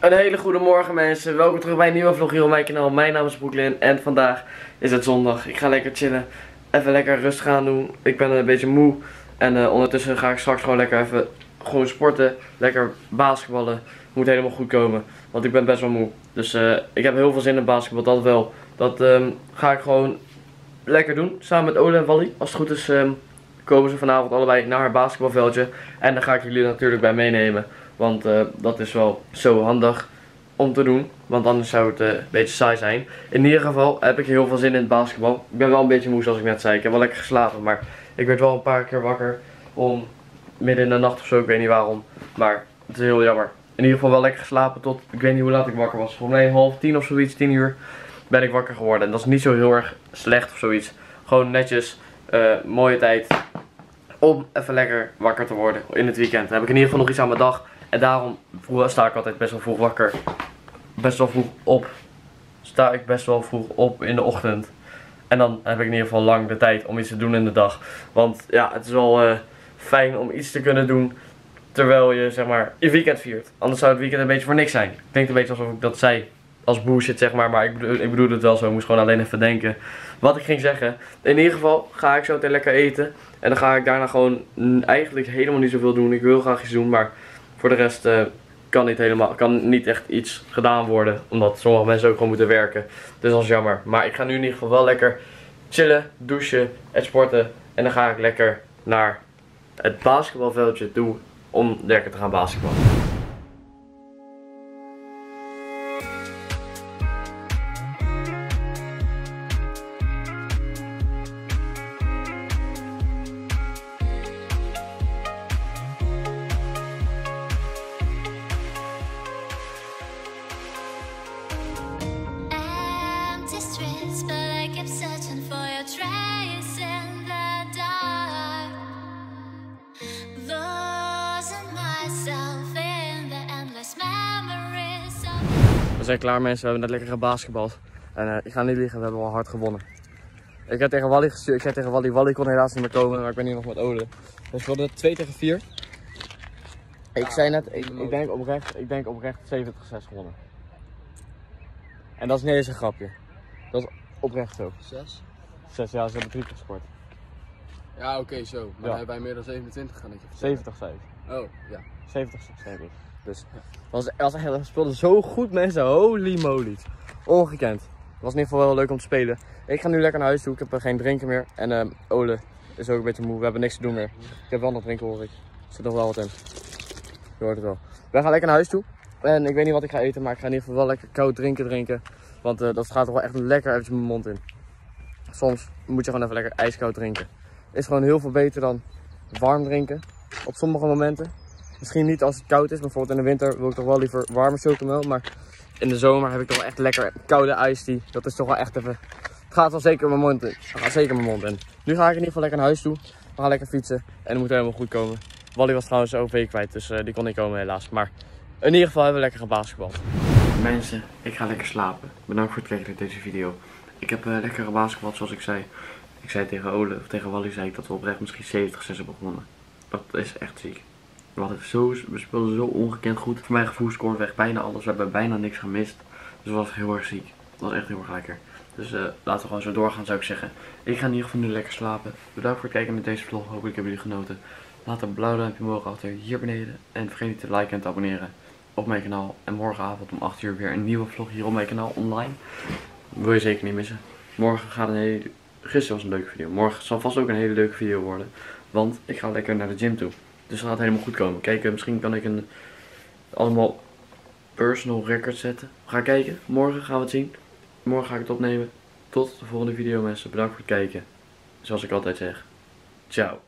Een hele goede morgen mensen, welkom terug bij een nieuwe vlog hier op mijn kanaal. Mijn naam is Brooklyn en vandaag is het zondag. Ik ga lekker chillen, even lekker rustig aan doen. Ik ben een beetje moe en ondertussen ga ik straks gewoon lekker even sporten. Lekker basketballen, moet helemaal goed komen, want ik ben best wel moe. Dus ik heb heel veel zin in basketbal, dat wel. Dat ga ik gewoon lekker doen, samen met Ole en Wally. Als het goed is komen ze vanavond allebei naar het basketbalveldje. En daar ga ik jullie natuurlijk bij meenemen. Want dat is wel zo handig om te doen. Want anders zou het een beetje saai zijn. In ieder geval heb ik heel veel zin in het basketbal. Ik ben wel een beetje moe zoals ik net zei. Ik heb wel lekker geslapen. Maar ik werd wel een paar keer wakker. Om midden in de nacht of zo. Ik weet niet waarom. Maar het is heel jammer. In ieder geval wel lekker geslapen tot, ik weet niet hoe laat ik wakker was. Volgens mij 9:30 of zoiets, 10 uur ben ik wakker geworden. En dat is niet zo heel erg slecht of zoiets. Gewoon netjes, mooie tijd om even lekker wakker te worden in het weekend. Dan heb ik in ieder geval nog iets aan mijn dag. En daarom sta ik altijd best wel vroeg wakker. Best wel vroeg op. Sta ik best wel vroeg op in de ochtend. En dan heb ik in ieder geval lang de tijd om iets te doen in de dag. Want ja, het is wel fijn om iets te kunnen doen terwijl je zeg maar je weekend viert. Anders zou het weekend een beetje voor niks zijn. Het klinkt een beetje alsof ik dat zei als bullshit zeg maar. Maar ik bedoel het wel zo. Ik moest gewoon alleen even denken wat ik ging zeggen. In ieder geval ga ik zo meteen lekker eten. En dan ga ik daarna gewoon eigenlijk helemaal niet zoveel doen. Ik wil graag iets doen, maar voor de rest kan niet echt iets gedaan worden. Omdat sommige mensen ook gewoon moeten werken. Dus dat is jammer. Maar ik ga nu in ieder geval wel lekker chillen, douchen en sporten. En dan ga ik lekker naar het basketbalveldje toe om lekker te gaan basketballen. We zijn klaar mensen, we hebben net lekker gebasketbald. En ik ga niet liegen, we hebben wel hard gewonnen. Ik heb tegen Wally gestuurd, ik zei tegen Wally, Wally kon helaas niet meer komen, maar ik ben hier nog met Ole. Dus we hadden 2-4. Ik zei net, ik denk oprecht 70-6 gewonnen. En dat is niet eens een grapje. Dat is oprecht zo. 6? 6, ja, ze hebben 3 gescoord. Ja, oké, zo. Maar dan hebben wij meer dan 27 gaan. 70 zei ik. Oh, ja. 70 denk ik. Dus we speelden zo goed mensen, holy moly. Ongekend. Het was in ieder geval wel leuk om te spelen. Ik ga nu lekker naar huis toe, ik heb geen drinken meer. En Ole is ook een beetje moe, we hebben niks te doen meer. Ik heb wel nog drinken hoor ik. Er zit nog wel wat in. Je hoort het wel. Wij gaan lekker naar huis toe. En ik weet niet wat ik ga eten, maar ik ga in ieder geval wel lekker koud drinken. Want dat gaat er wel echt lekker eventjes mijn mond in. Soms moet je gewoon even lekker ijskoud drinken. Is gewoon heel veel beter dan warm drinken. Op sommige momenten. Misschien niet als het koud is, bijvoorbeeld in de winter wil ik toch wel liever warme chocomel. Maar in de zomer heb ik toch wel echt lekker koude iced. Dat is toch wel echt even... Het gaat wel zeker mijn mond in. Het gaat zeker mijn mond in. Nu ga ik in ieder geval lekker naar huis toe. We gaan lekker fietsen en het moet helemaal goed komen. Wally was trouwens zijn OV kwijt, dus die kon niet komen helaas. Maar in ieder geval hebben we lekker gebasketbald. Mensen, ik ga lekker slapen. Bedankt voor het kijken naar deze video. Ik heb lekker gebasketbald zoals ik zei. Ik zei tegen Ole, of tegen Wally zei ik dat we oprecht misschien 70-6 hebben gewonnen. Dat is echt ziek. We speelden zo ongekend goed. Voor mijn gevoel scoorden we echt bijna alles. We hebben bijna niks gemist. Dus dat was heel erg ziek. Dat was echt heel erg lekker. Dus laten we gewoon zo doorgaan zou ik zeggen. Ik ga in ieder geval nu lekker slapen. Bedankt voor het kijken naar deze vlog. Hopelijk hebben jullie genoten. Laat een blauw duimpje omhoog achter hier beneden. En vergeet niet te liken en te abonneren op mijn kanaal. En morgenavond om 8 uur weer een nieuwe vlog hier op mijn kanaal online. Wil je zeker niet missen. Morgen gaat gisteren was een leuke video. Morgen zal vast ook een hele leuke video worden. Want ik ga lekker naar de gym toe. Dus dat gaat helemaal goed komen. Kijken, misschien kan ik allemaal personal records zetten. We gaan kijken. Morgen gaan we het zien. Morgen ga ik het opnemen. Tot de volgende video mensen. Bedankt voor het kijken. Zoals ik altijd zeg. Ciao.